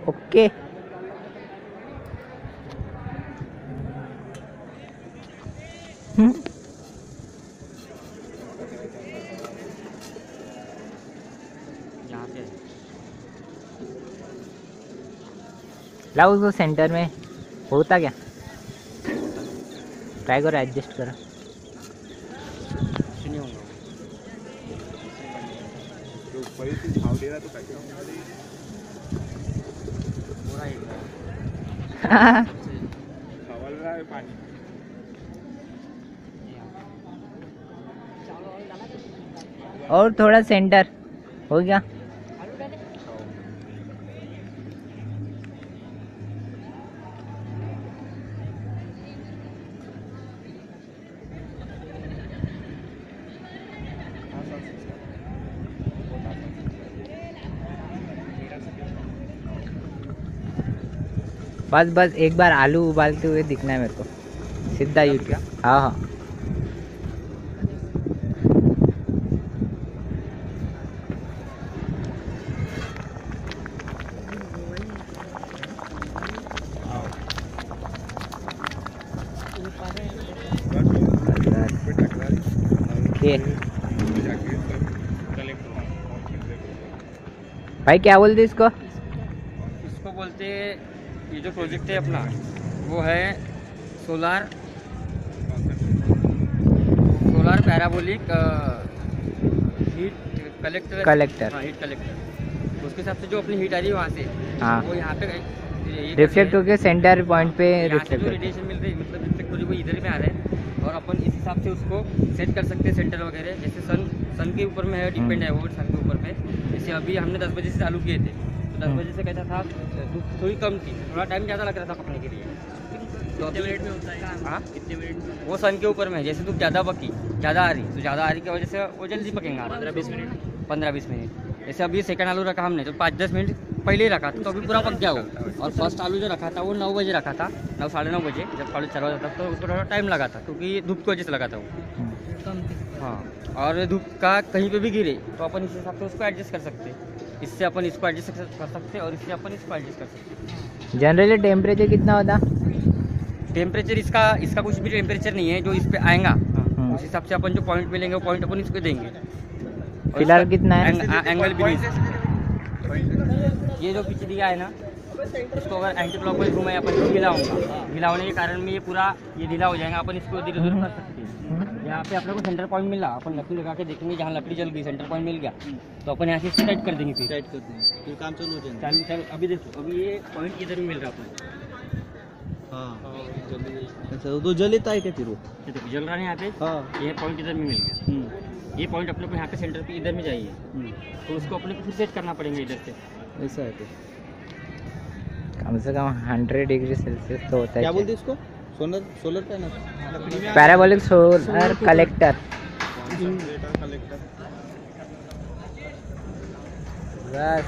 Okay लाओ उसको centre में होता क्या ट्राई करो एडजस्ट करो और थोड़ा सेंटर हो गया बस बस एक बार आलू उबालते हुए दिखना है मेरे को सीधा यूट्यूब हाँ हाँ भाई क्या बोलते इसको बोलते ये जो प्रोजेक्ट है अपना वो है सोलार पैराबोलिक हीट कलेक्टर हाँ हीट कलेक्टर। उसके हिसाब से जो अपनी हीट आ रही है वहाँ से हाँ वो यहाँ पे रिफ्लेक्ट होके सेंटर पॉइंट पे रिफ्लेक्ट रेडिएशन मिल रही है मतलब रिफ्लेक्ट हो रही है वो इधर में आ रहा है और अपन इस हिसाब से उसको सेट कर सकते हैं सेंटर वगैरह। जैसे सन के ऊपर में है डिपेंड है वो सन के ऊपर में। जैसे अभी हमने 10 बजे से चालू किए थे तो 10 बजे से कैसा था धूप थोड़ी कम थी थोड़ा टाइम ज़्यादा लग रहा था पकने के लिए। तो कितने मिनट में होता है हाँ कितने मिनट वो सन के ऊपर में जैसे धूप ज़्यादा आ रही तो ज़्यादा आ रही की वजह से वो जल्दी पकेंगे 15-20 मिनट। जैसे अभी सेकंड आलू रखा हमने तो 5-10 मिनट पहले ही रखा था तो अभी पूरा पक गया वो। और फर्स्ट आलू जो रखा था वो 9 बजे रखा था 9-9:30 बजे जब कॉलेज चला जाता तो उसको थोड़ा टाइम लगा था क्योंकि धूप की वजह से लगा था वो। हाँ और धूप का कहीं पे भी गिरे तो अपन इस हिसाब से उसको एडजस्ट कर सकते हैं। इससे अपन इसको एडजस्ट कर सकते हैं और इससे अपन इसको एडजस्ट कर सकते हैं। जनरली टेम्परेचर कितना होता टेम्परेचर इसका कुछ भी टेम्परेचर नहीं है जो इस पे आएगा उस हिसाब से अपन जो पॉइंट मिलेंगे वो पॉइंट अपन इसको देंगे। फिलहाल कितना है एंगल भी नहीं ये जो पीछे दिया है ना इसको अगर एंटी क्लॉकवाइज घुमाए अपन को ढीला होने के कारण में ये पूरा ये ढीला हो जाएगा। अपन इसको धीरे धीरे कर सकते हैं। यहाँ पे अपने को सेंटर पॉइंट मिला अपन लकड़ी लगा के देखेंगे जहाँ लकड़ी जल गई सेंटर पॉइंट मिल गया तो अपन यहाँ से टाइट कर देंगे फिर काम चालू हो जाएगा। अभी देखो अभी ये पॉइंट इधर में मिल रहा है अपने हाँ अच्छा तो जलता है क्या फिर वो जल रहा है यहाँ पे हाँ ये पॉइंट इधर में मिल गया। ये पॉइंट अपने को यहाँ पे सेंटर पे इधर में चाहिए तो उसको अपने को फिर सेट करना पड़ेगा इधर से ऐसा है। तो कम से कम 100 डिग्री सेल्सियस तो होता है। क्या बोलते इसको solar panel parabolic solar collector बस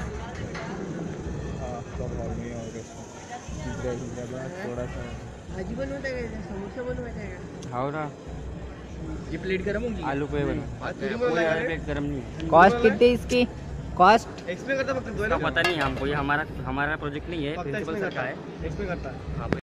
भाजी बनवता है का समोसा बनवायचा आहे का हो ना ये प्लेट गरम होगी आलू पोहे बना प्लेट गरम नहीं। कॉस्ट कितनी इसकी कॉस्ट एक्सप्लेन करता पता नहीं हमको ये हमारा प्रोजेक्ट नहीं है प्रिंसिपल सर का है एक्सप्लेन करता है।